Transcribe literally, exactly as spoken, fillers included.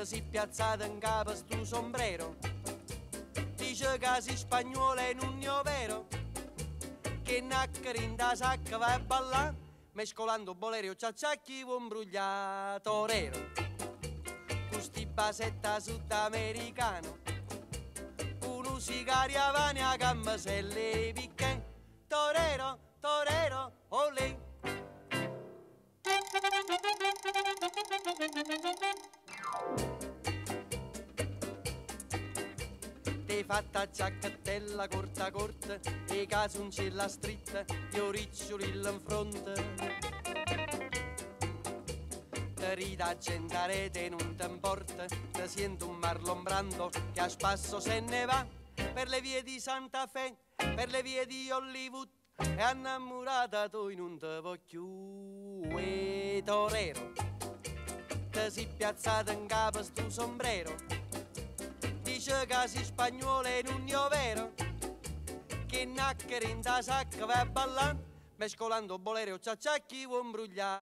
Ti si piazzata in capo stu sombrero, dice che si spagnolo è un ugno vero, che naccari in da sacca vai a ballare, mescolando bolerio ciacciacchi un brugliato torero. Custi basetta sudamericano, uno sigaria vania cammaselle picche, torero, torero, olè. Ti fatta giacchettella corta corta e casuncella stritta, gli oriccioli in fronte. Ti rida a gente te non ti importa, ti sento un Marlon Brando che a spasso se ne va per le vie di Santa Fe, per le vie di Hollywood, e innamorata tu non te voglio, e torero. Ti si piazzata in capo stu sombrero, dice che si spagnolo è un ugno vero, che naccari in da sacca vai a ballare, mescolando bolerio ciacciacchi un brugliato.